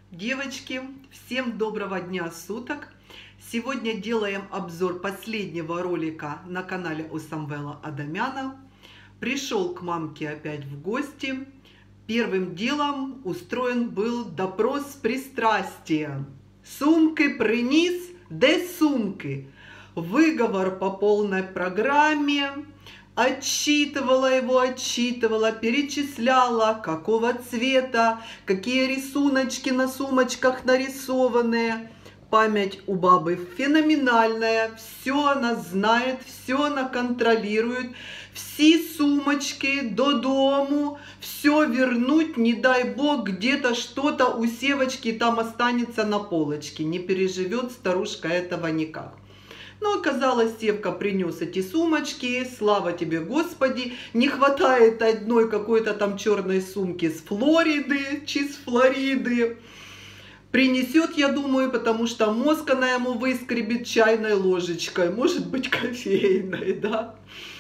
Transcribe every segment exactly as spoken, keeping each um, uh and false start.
Девочки, всем доброго дня суток! Сегодня делаем обзор последнего ролика на канале у Самвела Адамяна. Пришел к мамке опять в гости. Первым делом устроен был допрос пристрастия. Сумки принес, де сумки? Выговор по полной программе. Отчитывала его, отчитывала, перечисляла, какого цвета, какие рисуночки на сумочках нарисованы. Память у бабы феноменальная, все она знает, все она контролирует. Все сумочки до дому, все вернуть, не дай бог, где-то что-то у Севочки там останется на полочке. Не переживет старушка этого никак. Но оказалось, Севка принес эти сумочки, слава тебе, Господи, не хватает одной какой-то там черной сумки с Флориды, чи с Флориды. Принесет, я думаю, потому что мозг она ему выскребет чайной ложечкой, может быть, кофейной, да.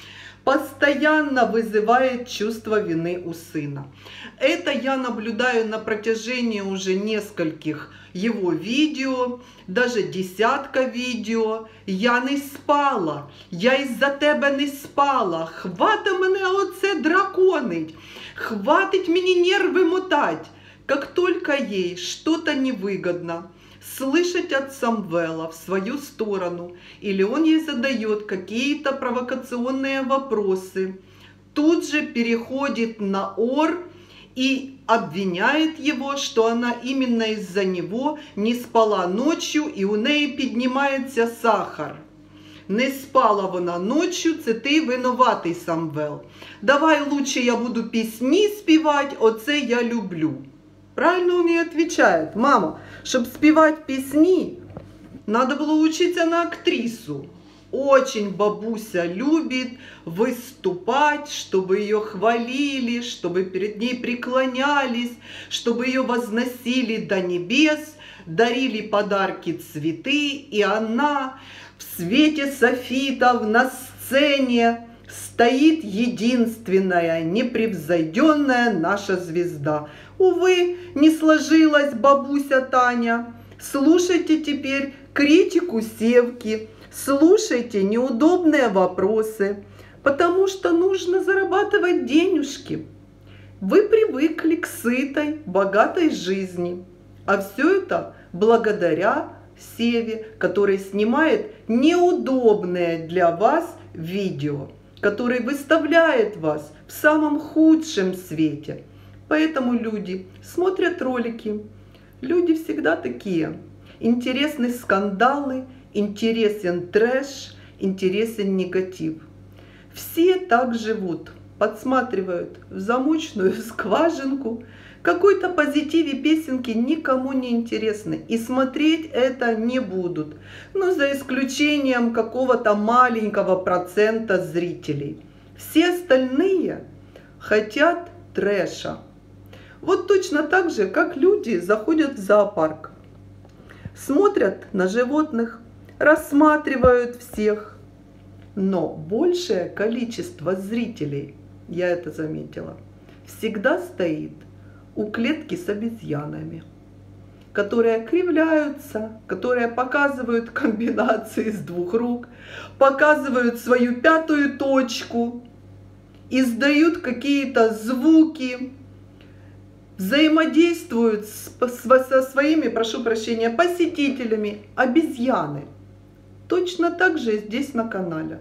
Постоянно вызывает чувство вины у сына. Это я наблюдаю на протяжении уже нескольких его видео, даже десятка видео. Я не спала, я із-за тебе не спала, хвата мене оце драконить, хватить мені нервы мотать. Как только ей что-то невыгодно слышать от Самвела в свою сторону, или он ей задает какие-то провокационные вопросы, тут же переходит на ор и обвиняет его, что она именно из-за него не спала ночью, и у неї піднімається сахар. Не спала вона ночью, це ти винуватий, Самвел. Давай лучше я буду пісні співати, оце я люблю. Правильно он ей отвечает: мама, чтобы спевать песни, надо было учиться на актрису. Очень бабуся любит выступать, чтобы ее хвалили, чтобы перед ней преклонялись, чтобы ее возносили до небес, дарили подарки, цветы, и она в свете софитов на сцене стоит единственная, непревзойденная наша звезда. Увы, не сложилась, бабуся Таня. Слушайте теперь критику Севки, слушайте неудобные вопросы, потому что нужно зарабатывать денежки. Вы привыкли к сытой, богатой жизни, а все это благодаря Севе, который снимает неудобные для вас видео, который выставляет вас в самом худшем свете. Поэтому люди смотрят ролики. Люди всегда такие. Интересны скандалы, интересен трэш, интересен негатив. Все так живут, подсматривают в замочную скважинку. Какой-то позитив и песенки никому не интересны. И смотреть это не будут. Но за исключением какого-то маленького процента зрителей. Все остальные хотят трэша. Вот точно так же, как люди заходят в зоопарк, смотрят на животных, рассматривают всех. Но большее количество зрителей, я это заметила, всегда стоит у клетки с обезьянами, которые кривляются, которые показывают комбинации с двух рук, показывают свою пятую точку, издают какие-то звуки, взаимодействуют с, со своими, прошу прощения, посетителями, обезьяны. Точно так же и здесь на канале.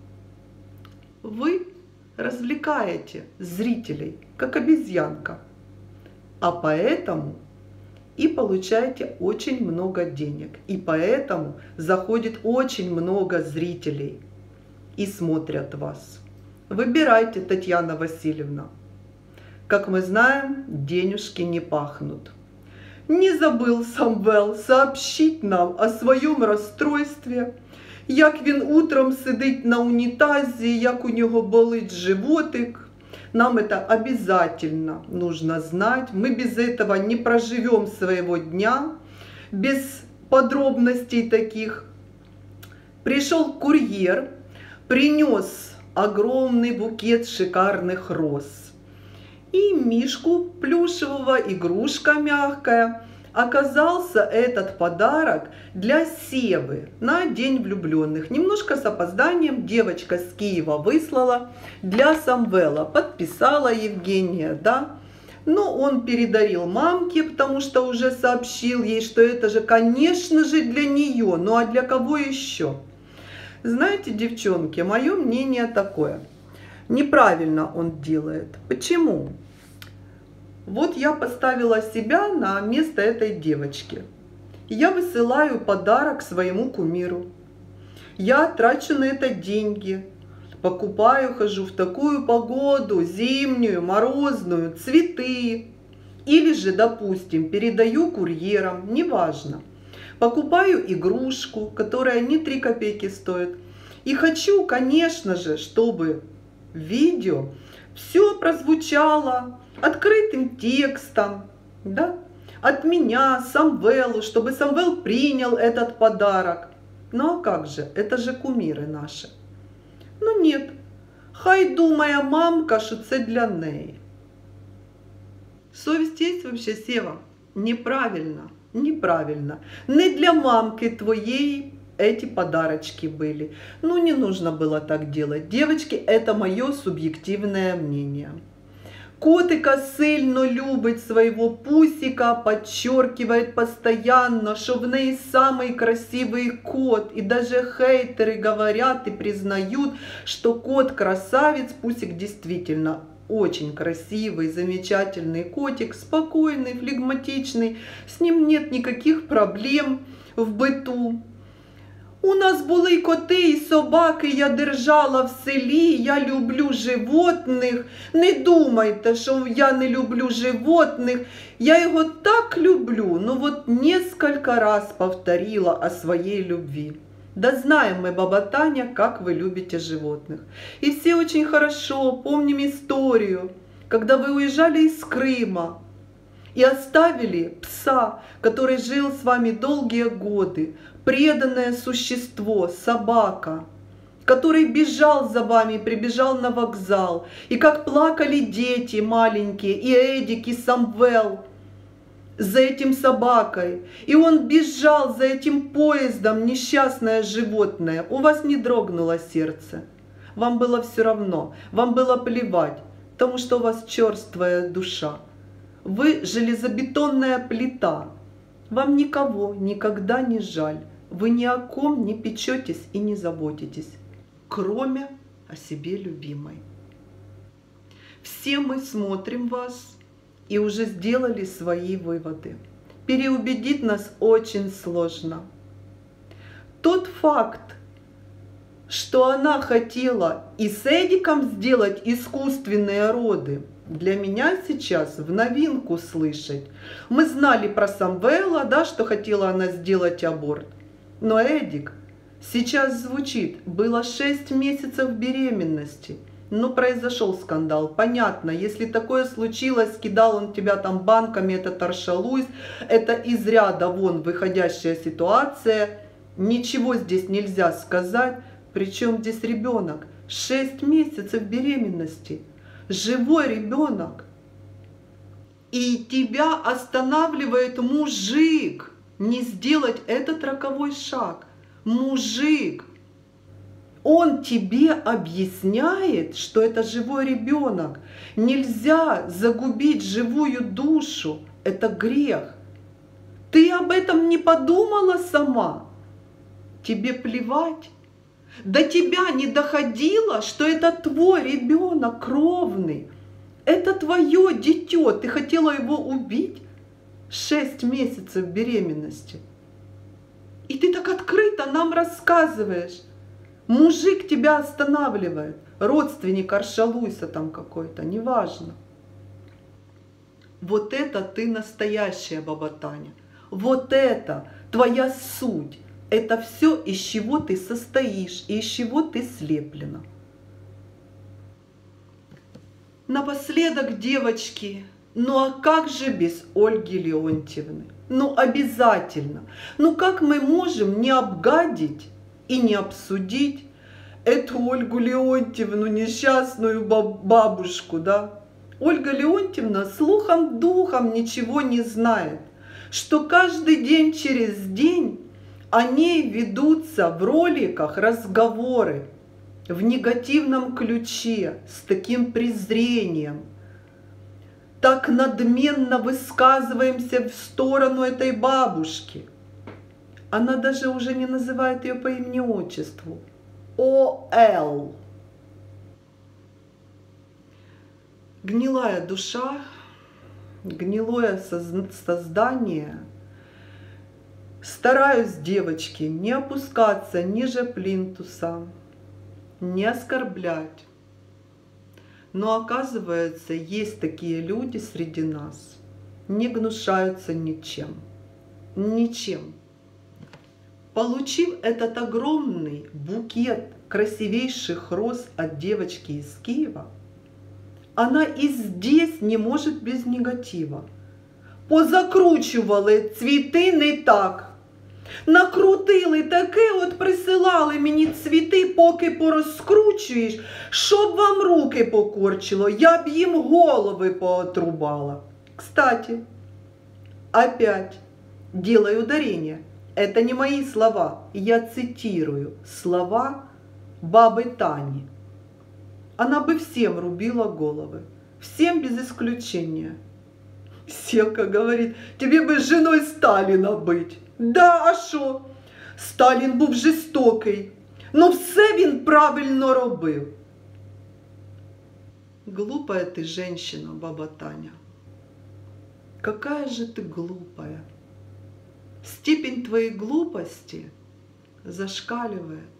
Вы развлекаете зрителей, как обезьянка, а поэтому и получаете очень много денег, и поэтому заходит очень много зрителей и смотрят вас. Выбирайте, Татьяна Васильевна. Как мы знаем, денежки не пахнут. Не забыл Самвел сообщить нам о своем расстройстве, як він утром сидить на унитазе, як у него болит животик. Нам это обязательно нужно знать. Мы без этого не проживем своего дня, без подробностей таких. Пришел курьер, принес огромный букет шикарных роз. И мишку плюшевого, игрушка мягкая. Оказался этот подарок для Севы на День влюбленных. Немножко с опозданием девочка с Киева выслала для Самвела. Подписала Евгения, да. Но он передарил мамке, потому что уже сообщил ей, что это же, конечно же, для нее. Ну а для кого еще? Знаете, девчонки, мое мнение такое. Неправильно он делает. Почему? Вот я поставила себя на место этой девочки. Я высылаю подарок своему кумиру. Я трачу на это деньги. Покупаю, хожу в такую погоду, зимнюю, морозную, цветы. Или же, допустим, передаю курьерам, неважно. Покупаю игрушку, которая не три копейки стоит. И хочу, конечно же, чтобы в видео все прозвучало открытым текстом, да, от меня, Самвелу, чтобы Самвел принял этот подарок. Ну а как же, это же кумиры наши. Ну нет, хай думає мамка, що це для неї. Совесть есть вообще, Сева? Неправильно, неправильно. Не для мамки твоей эти подарочки были. Ну не нужно было так делать. Девочки, это мое субъективное мнение. Котика сильно любить своего пусика, подчеркивает постоянно, что в ней самый красивый кот. И даже хейтеры говорят и признают, что кот красавец, пусик действительно очень красивый, замечательный котик, спокойный, флегматичный, с ним нет никаких проблем в быту. У нас були коти і собаки, я держала в селі, я люблю животних. Не думайте, що я не люблю животних, я його так люблю. Ну вот несколько раз повторила о своей любви. Да знаем мы, баба Таня, как вы любите животных. И все очень хорошо помним историю, когда вы уезжали из Крыма и оставили пса, который жил с вами долгие годы, преданное существо, собака, который бежал за вами, прибежал на вокзал. И как плакали дети маленькие, и Эдик, и Самвел за этим собакой. И он бежал за этим поездом, несчастное животное. У вас не дрогнуло сердце. Вам было все равно, вам было плевать, потому что у вас черствая душа. Вы железобетонная плита. Вам никого никогда не жаль. Вы ни о ком не печетесь и не заботитесь, кроме о себе любимой. Все мы смотрим вас и уже сделали свои выводы. Переубедить нас очень сложно. Тот факт, что она хотела и с Эдиком сделать искусственные роды, для меня сейчас в новинку слышать. Мы знали про Самвела, да, что хотела она сделать аборт. Но Эдик сейчас звучит, было шесть месяцев беременности. Ну, произошел скандал, понятно, если такое случилось, кидал он тебя там банками, это торшалуйс, это из ряда вон выходящая ситуация, ничего здесь нельзя сказать, причем здесь ребенок, шесть месяцев беременности, живой ребенок, и тебя останавливает мужик не сделать этот роковой шаг, мужик. Он тебе объясняет, что это живой ребенок. Нельзя загубить живую душу. Это грех. Ты об этом не подумала сама? Тебе плевать? До тебя не доходило, что это твой ребенок кровный. Это твое дитё. Ты хотела его убить? Шесть месяцев беременности. И ты так открыто нам рассказываешь. Мужик тебя останавливает, родственник Аршалуйса там какой-то, неважно. Вот это ты настоящая баба Таня. Вот это твоя суть. Это все, из чего ты состоишь и из чего ты слеплена. Напоследок, девочки, ну а как же без Ольги Леонтьевны? Ну обязательно. Ну как мы можем не обгадить и не обсудить эту Ольгу Леонтьевну, несчастную бабушку, да? Ольга Леонтьевна слухом духом ничего не знает, что каждый день через день о ней ведутся в роликах разговоры в негативном ключе, с таким презрением. Так надменно высказываемся в сторону этой бабушки. Она даже уже не называет ее по имени-отчеству. О Л. Гнилая душа, гнилое создание. Стараюсь, девочки, не опускаться ниже плинтуса, не оскорблять. Но оказывается, есть такие люди среди нас, не гнушаются ничем. Ничем. Получив этот огромный букет красивейших роз от девочки из Киева, она и здесь не может без негатива. Позакручували цвіти не так. Накрутили таке, от присилали мені цвіти, поки порозкручуєш, щоб вам руки покорчило, я б їм голови поотрубала. Кстати, опять делаю ударение. Это не мои слова, я цитирую слова бабы Тани. Она бы всем рубила головы, всем без исключения. Севка говорит, тебе бы с женой Сталина быть. Да, а що? Сталін був жорстокий, но все він правильно робив. Глупая ты женщина, баба Таня. Какая же ты глупая. Степень твоей глупости зашкаливает.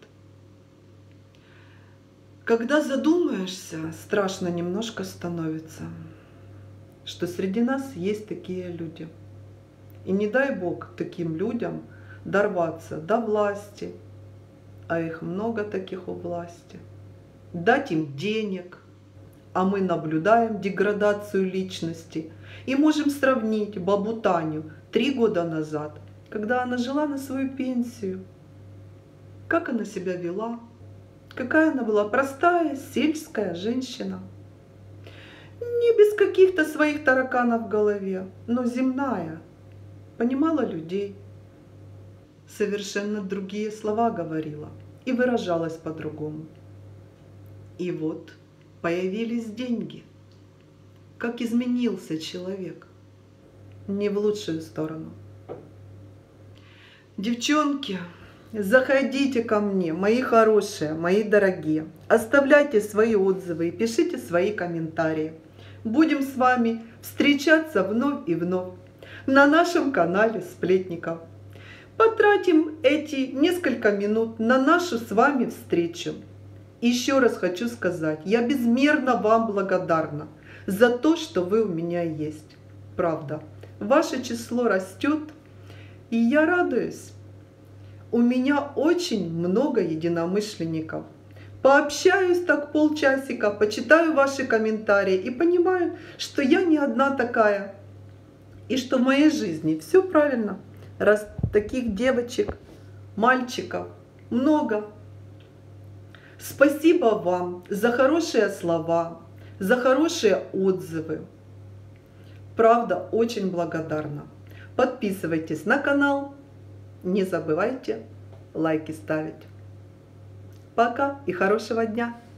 Когда задумаешься, страшно немножко становится, что среди нас есть такие люди. И не дай Бог таким людям дорваться до власти, а их много таких у власти, дать им денег, а мы наблюдаем деградацию личности и можем сравнить бабу Таню три года назад, когда она жила на свою пенсию, как она себя вела, какая она была простая сельская женщина, не без каких-то своих тараканов в голове, но земная, понимала людей, совершенно другие слова говорила и выражалась по-другому. И вот появились деньги. Как изменился человек. Не в лучшую сторону. Девчонки, заходите ко мне, мои хорошие, мои дорогие. Оставляйте свои отзывы и пишите свои комментарии. Будем с вами встречаться вновь и вновь на нашем канале Сплетников. Потратим эти несколько минут на нашу с вами встречу. Еще раз хочу сказать, я безмерно вам благодарна за то, что вы у меня есть. Правда, ваше число растет, и я радуюсь. У меня очень много единомышленников. Пообщаюсь так полчасика, почитаю ваши комментарии и понимаю, что я не одна такая. И что в моей жизни все правильно, раз таких девочек, мальчиков много. Спасибо вам за хорошие слова, за хорошие отзывы. Правда, очень благодарна. Подписывайтесь на канал, не забывайте лайки ставить. Пока и хорошего дня!